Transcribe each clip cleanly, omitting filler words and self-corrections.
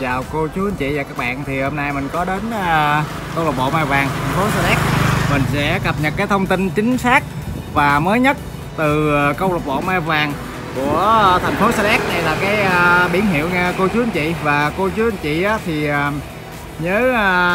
chào cô chú anh chị và các bạn. Thì hôm nay mình có đến câu lạc bộ Mai Vàng, thành phố Sa Đéc. Mình sẽ cập nhật cái thông tin chính xác và mới nhất từ câu lạc bộ Mai Vàng của thành phố Sa Đéc. Đây là cái biển hiệu nha cô chú anh chị. Và cô chú anh chị thì nhớ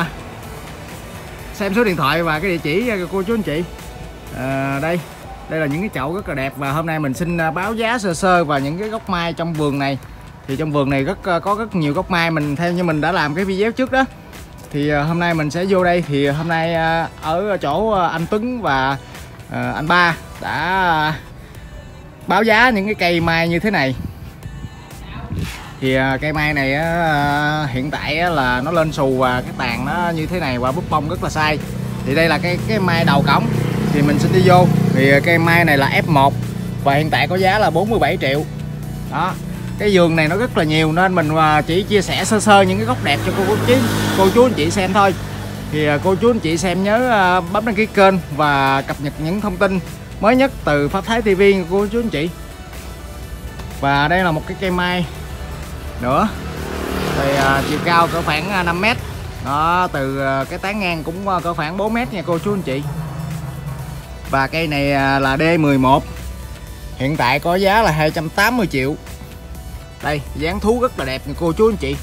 xem số điện thoại và cái địa chỉ cho cô chú anh chị. Đây là những cái chậu rất là đẹp, và hôm nay mình xin báo giá sơ sơ và những cái gốc mai trong vườn này. Thì trong vườn này có rất nhiều gốc mai, mình theo như mình đã làm cái video trước đó. Thì hôm nay mình sẽ vô đây. Thì hôm nay ở chỗ anh Tuấn và anh Ba đã báo giá những cái cây mai như thế này. Thì cây mai này hiện tại là nó lên xù và cái tàn nó như thế này và búp bông rất là sai. Thì đây là cái mai đầu cổng. Thì mình sẽ đi vô. Thì cây mai này là F1 và hiện tại có giá là 47 triệu. Đó. Cái vườn này nó rất là nhiều nên mình chỉ chia sẻ sơ sơ những cái gốc đẹp cho cô chú anh chị xem thôi. Thì cô chú anh chị xem nhớ bấm đăng ký kênh và cập nhật những thông tin mới nhất từ Pháp Thái TV cô chú anh chị. Và đây là một cái cây mai nữa. Thì chiều cao cỡ khoảng 5 m. Đó, từ cái tán ngang cũng cỡ khoảng 4 m nha cô chú anh chị. Và cây này là D11. Hiện tại có giá là 280 triệu. Đây, dáng thú rất là đẹp nha cô chú anh chị.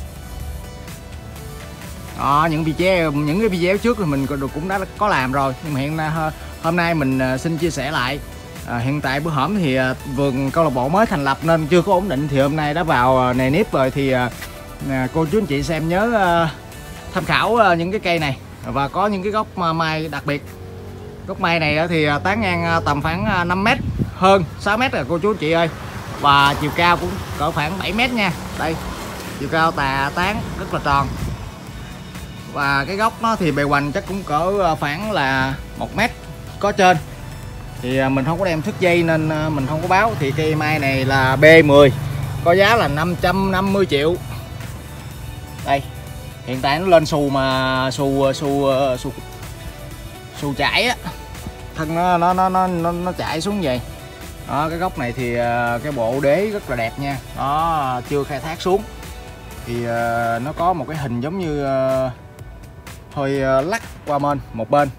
Đó, những cái video trước thì mình cũng đã có làm rồi, nhưng mà hôm nay mình xin chia sẻ lại. Hiện tại bữa hổm thì vườn câu lạc bộ mới thành lập nên chưa có ổn định, thì hôm nay đã vào nề nếp rồi. Thì cô chú anh chị xem nhớ tham khảo những cái cây này và có những cái gốc mai đặc biệt. Gốc mai này thì tán ngang tầm khoảng 5 m, hơn 6 m rồi cô chú anh chị ơi. Và chiều cao cũng cỡ khoảng 7 m nha. Đây, chiều cao tán rất là tròn. Và cái gốc nó thì bề hoành chắc cũng cỡ khoảng là 1 m có trên. Thì mình không có đem thước dây nên mình không có báo. Thì cây mai này là B10, có giá là 550 triệu. Đây, hiện tại nó lên xù mà xù chảy á, thân nó chảy xuống vậy. Đó, cái gốc này thì cái bộ đế rất là đẹp nha. Nó chưa khai thác xuống. Thì nó có một cái hình giống như hơi lắc qua một bên.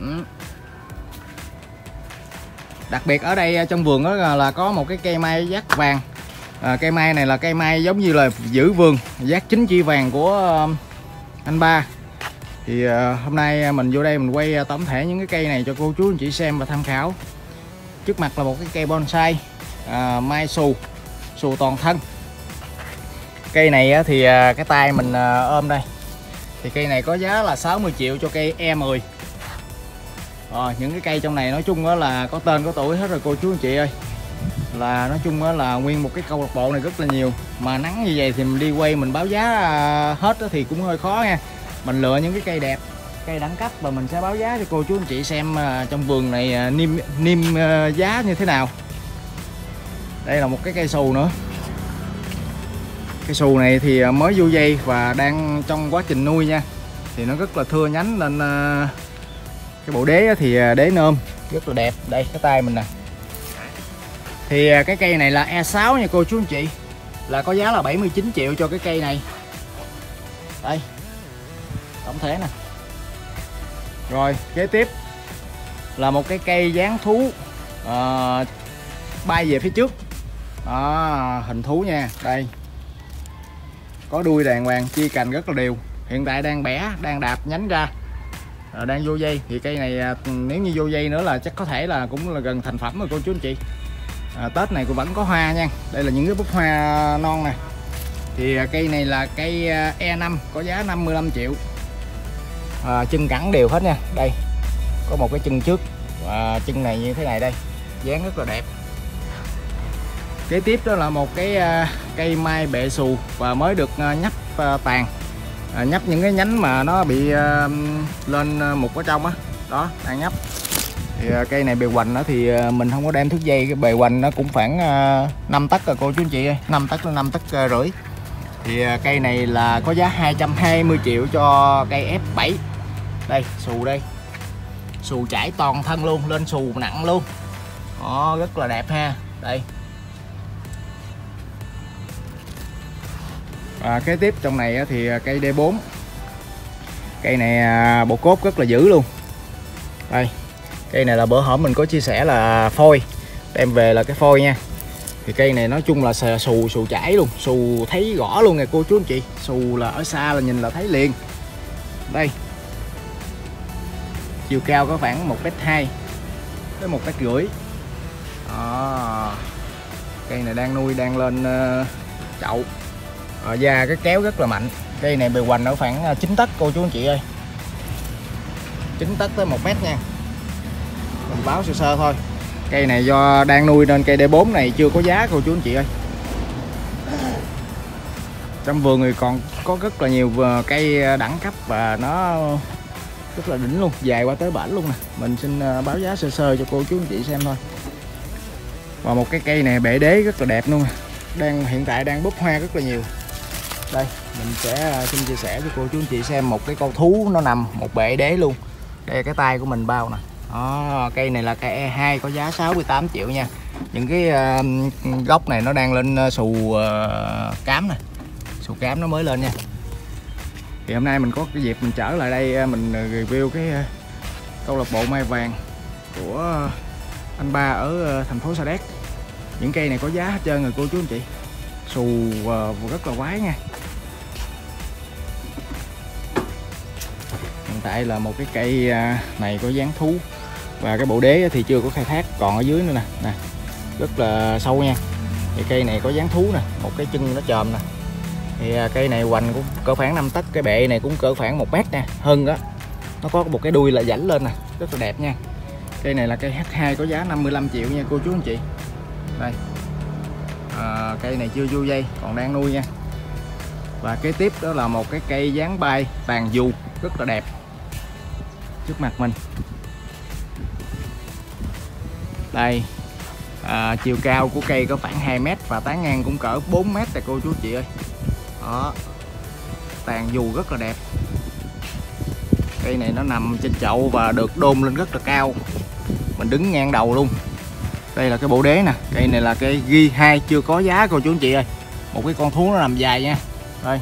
Đặc biệt ở đây trong vườn đó là có một cái cây mai giác vàng. Cây mai này là cây mai giống như là giữ vườn giác chính chỉ vàng của anh Ba. Thì hôm nay mình vô đây mình quay tổng thể những cái cây này cho cô chú anh chị xem và tham khảo. Trước mặt là một cái cây bonsai mai xù toàn thân. Cây này thì cái tay mình ôm đây. Thì cây này có giá là 60 triệu cho cây E10. Những cái cây trong này nói chung là có tên có tuổi hết rồi cô chú anh chị ơi. Là nói chung là nguyên một cái câu lạc bộ này rất là nhiều. Mà nắng như vậy thì mình đi quay mình báo giá hết thì cũng hơi khó nha. Mình lựa những cái cây đẹp, cây đẳng cấp và mình sẽ báo giá cho cô chú anh chị xem trong vườn này niêm giá như thế nào. Đây là một cái cây xù nữa. Cây xù này thì mới vô dây và đang trong quá trình nuôi nha. Thì nó rất là thưa nhánh nên cái bộ đế thì đế nôm rất là đẹp. Đây cái tay mình nè. Thì cái cây này là E6 nha cô chú anh chị. Là có giá là 79 triệu cho cái cây này. Đây, tổng thể nè. Rồi kế tiếp là một cái cây dáng thú bay về phía trước. Đó, hình thú nha. Đây, có đuôi đàng hoàng, chia cành rất là đều. Hiện tại đang bẻ, đang đạp nhánh ra, đang vô dây. Thì cây này nếu như vô dây nữa là chắc có thể là cũng là gần thành phẩm rồi cô chú anh chị. Tết này cũng vẫn có hoa nha. Đây là những cái búp hoa non nè. Thì cây này là cây E5, có giá 55 triệu. Chân cẳng đều hết nha. Đây có một cái chân trước và chân này như thế này đây, dáng rất là đẹp. Kế tiếp đó là một cái cây mai bệ xù và mới được nhấp tàn, nhấp những cái nhánh mà nó bị lên mục ở trong á. Đó, đang nhấp. Thì cây này bề hoành đó thì mình không có đem thước dây, cái bề hoành nó cũng khoảng 5 tấc rồi cô chú anh chị ơi, 5 tấc đến 5 tấc rưỡi. Thì cây này là có giá 220 triệu cho cây F7. Đây, xù đây. Xù chảy toàn thân luôn, lên xù nặng luôn. Đó, rất là đẹp ha. Đây. Kế tiếp trong này thì cây D4. Cây này bộ cốt rất là dữ luôn. Đây, cây này là bữa hổm mình có chia sẻ là phôi, đem về là cái phôi nha. Thì cây này nói chung là xù chảy luôn, xù thấy rõ luôn nè cô chú anh chị. Xù là ở xa là nhìn là thấy liền. Đây, chiều cao có khoảng 1m2 tới 1m50. Cây này đang nuôi, đang lên chậu. Da cái kéo rất là mạnh. Cây này bề hoành ở khoảng 9 tấc cô chú anh chị ơi, 9 tấc tới 1m nha. Mình báo sơ sơ thôi. Cây này do đang nuôi nên cây D4 này chưa có giá cô chú anh chị ơi. Trong vườn thì còn có rất là nhiều cây đẳng cấp và nó rất là đỉnh luôn, dài qua tới bển luôn nè. Mình xin báo giá sơ sơ cho cô chú anh chị xem thôi. Và một cái cây này bệ đế rất là đẹp luôn nè, hiện tại đang búp hoa rất là nhiều. Đây, mình sẽ xin chia sẻ cho cô chú anh chị xem một cái con thú nó nằm một bệ đế luôn. Đây cái tay của mình bao nè. Cây này là cây E2 có giá 68 triệu nha. Những cái gốc này nó đang lên xù cám nè, xù cám nó mới lên nha. Thì hôm nay mình có cái dịp mình trở lại đây mình review cái câu lạc bộ mai vàng của anh Ba ở thành phố Sa Đéc. Những cây này có giá hết trơn rồi cô chú anh chị, xù rất là quái nha. Hiện tại là một cái cây này có dáng thú và cái bộ đế thì chưa có khai thác, còn ở dưới nữa nè, rất là sâu nha. Thì cây này có dáng thú nè, một cái chân nó chòm nè. Thì cây này hoành cũng cỡ khoảng 5 tấc, cái bệ này cũng cỡ khoảng 1 mét nha, hơn đó. Nó có một cái đuôi là dãnh lên nè, rất là đẹp nha. Cây này là cây H2 có giá 55 triệu nha cô chú anh chị. Đây, cây này chưa vô dây, còn đang nuôi nha. Và kế tiếp đó là một cái cây dáng bay tàn dù rất là đẹp trước mặt mình. Đây, chiều cao của cây có khoảng 2 m và tán ngang cũng cỡ 4 m này cô chú chị ơi. Đó, tàn dù rất là đẹp. Cây này nó nằm trên chậu và được đôn lên rất là cao, mình đứng ngang đầu luôn. Đây là cái bộ đế nè, cây này là cây ghi 2 chưa có giá cô chú anh chị ơi. Một cái con thú nó nằm dài nha. Đây,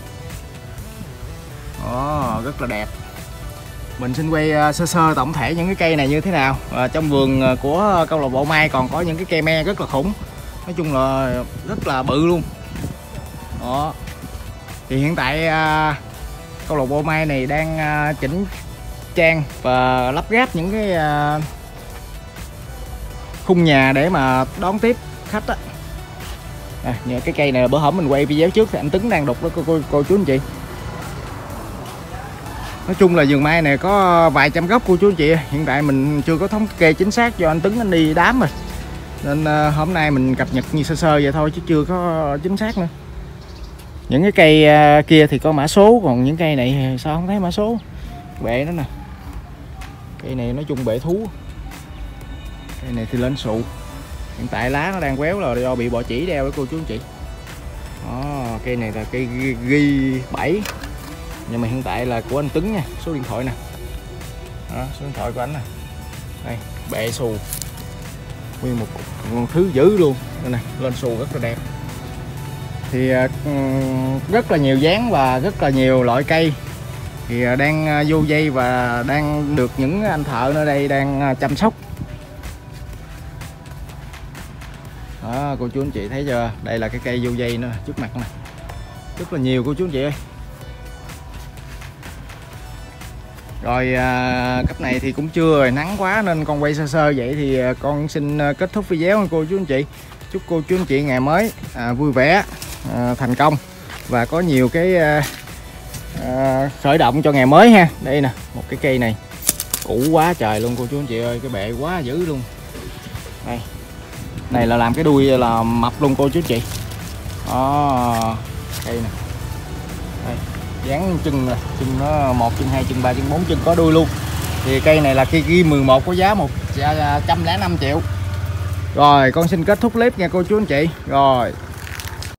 rất là đẹp. Mình xin quay sơ sơ tổng thể những cái cây này như thế nào. Trong vườn của câu lạc bộ mai còn có những cái cây me rất là khủng, nói chung là rất là bự luôn. Đó, thì hiện tại câu lạc bộ mai này đang chỉnh trang và lắp ráp những cái khung nhà để mà đón tiếp khách á. Như cái cây này bữa hổm mình quay video trước thì anh Tuấn đang đục đó cô chú anh chị. Nói chung là vườn mai này có vài trăm gốc cô chú anh chị. Hiện tại mình chưa có thống kê chính xác do anh Tuấn anh đi đám rồi, nên hôm nay mình cập nhật như sơ sơ vậy thôi chứ chưa có chính xác nữa. Những cái cây kia thì có mã số, còn những cây này sao không thấy mã số. Bệ nó nè, cây này nói chung bệ thú. Cây này thì lên sụ. Hiện tại lá nó đang quéo là do bị bọ chỉ đeo đó cô chú anh chị. Cây này là cây ghi 7, nhưng mà hiện tại là của anh Tuấn nha. Số điện thoại nè, số điện thoại của anh nè. Đây, bệ xù, nguyên một thứ dữ luôn. Đây nè, lên xù rất là đẹp. Thì rất là nhiều dáng và rất là nhiều loại cây thì đang vô dây và đang được những anh thợ nơi đây đang chăm sóc. Đó, cô chú anh chị thấy chưa? Đây là cái cây vô dây nữa trước mặt nè, rất là nhiều cô chú anh chị ơi. Rồi cấp này thì cũng trưa rồi, nắng quá nên con quay sơ sơ vậy thì con xin kết thúc video cô chú anh chị. Chúc cô chú anh chị ngày mới vui vẻ, thành công và có nhiều cái khởi động cho ngày mới ha. Đây nè, một cái cây này cũ quá trời luôn cô chú anh chị ơi, cái bệ quá dữ luôn. Đây, này là làm cái đuôi là mập luôn cô chú chị. Đó, cây nè, đây, dán chân nè, chân nó 1 chân 2 chân 3 chân 4 chân có đuôi luôn. Thì cây này là cây ghi 11 có giá 105 triệu. Rồi con xin kết thúc clip nha cô chú anh chị. Rồi